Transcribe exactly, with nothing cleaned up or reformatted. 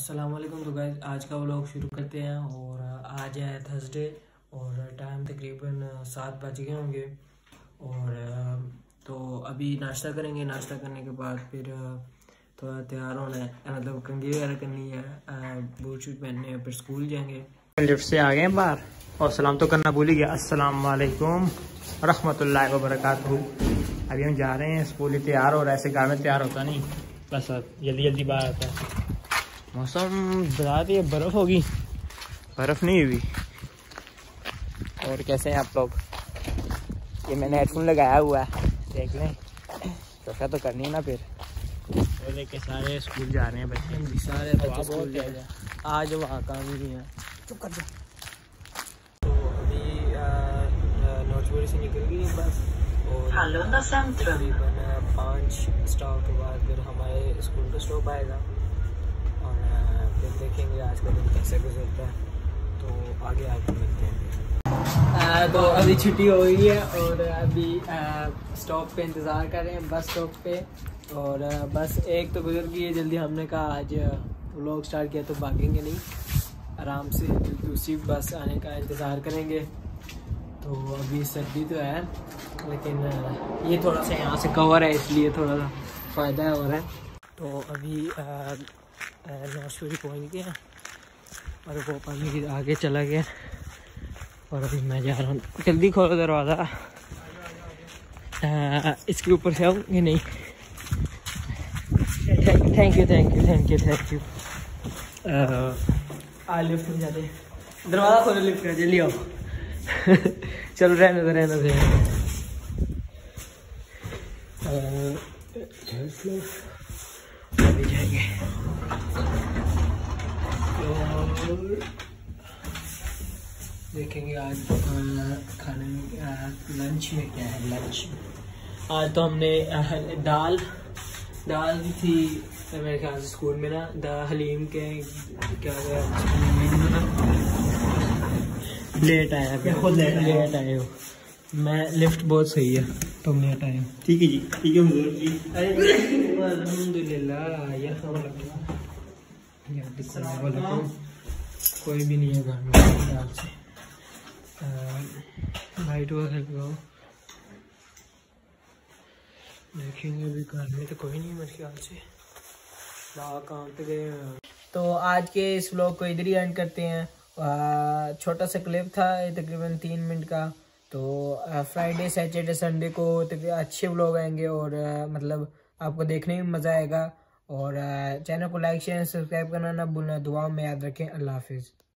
अस्सलाम वालेकुम। तो गाइस आज का व्लॉग शुरू करते हैं। और आज है थर्सडे और टाइम तकरीबन सात बज गए होंगे। और तो अभी नाश्ता करेंगे। नाश्ता करने के बाद फिर थोड़ा तैयार होना है, मतलब कंघी वगैरह करनी है, बूट शूट पहनने हैं, फिर स्कूल जाएंगे। लिफ्ट से आ गए बाहर और सलाम तो करना भूल ही गया। अस्सलाम वालेकुम रहमतुल्लाहि व बरकातहू। अभी हम जा रहे हैं स्कूल। तैयार हो रहा है, ऐसे गाँव में तैयार होता नहीं, बस जल्दी जल्दी बाहर आता है। मौसम बता दिए बर्फ़ होगी, बर्फ़ नहीं हुई। और कैसे हैं आप लोग? ये मैंने हेडफोन लगाया हुआ है, देख लें। सोचा तो करनी है ना फिर। और लेके सारे स्कूल जा रहे हैं बच्चे, सारे बच्चे स्कूल जा रहे हैं। आज वहाँ काम नहीं है। चुप कर जा। तो अभी नौचपुरी से निकल गई बस और तकरीबन पाँच स्टॉप के बाद फिर हमारे स्कूल का स्टॉप आएगा और फिर देखेंगे आज का दिन कैसे गुजरता है। तो आगे आगे मिलते हैं। तो अभी छुट्टी हो गई है और अभी स्टॉप पे इंतज़ार कर रहे हैं, बस स्टॉप पे। और बस एक तो गुजर गई है जल्दी। हमने कहा आज व्लॉग स्टार्ट किया तो भागेंगे नहीं, आराम से दूसरी बस आने का इंतज़ार करेंगे। तो अभी सर्दी तो है लेकिन ये थोड़ा सा यहाँ से कवर है, इसलिए थोड़ा सा फ़ायदा हो रहा है। तो अभी नौशूरी पहुँच गए हैं और वो पानी के आगे चला गया और अभी मैं जा रहा हूँ। जल्दी खोलो दरवाज़ा। इसके ऊपर से आऊँ कि नहीं? Thank you thank you thank you thank you. आ लिफ्ट में जाते, दरवाज़ा खोलो लिफ्ट का, जल्दी आओ। चलो रहने दो रहने दो। अभी जाएंगे देखेंगे आज खाने में लंच में क्या है। लंच आज तो हमने दाल दाल भी थी मेरे ख्याल से स्कूल में ना, द हलीम के क्या लेट आया, खुद लेट लेट आए हो। मैं लिफ्ट बहुत सही है, तुम लेट आए हो। ठीक है जी, ठीक है हुजूर जी। अल्हम्दुलिल्लाह। यार कोई भी नहीं है घर में ख्याल से। लाइट वगैरह देखेंगे, अभी घर में तो कोई नहीं मेरे ख्याल से। काम पे गए। तो आज के इस व्लॉग को इधर ही एंड करते हैं। छोटा सा क्लिप था तकरीबन तीन मिनट का। तो फ्राइडे सैटरडे संडे को अच्छे व्लॉग आएंगे और आ, मतलब आपको देखने में मज़ा आएगा। और चैनल को लाइक शेयर सब्सक्राइब करना ना भूलना। दुआ में याद रखें। अल्लाह हाफिज़।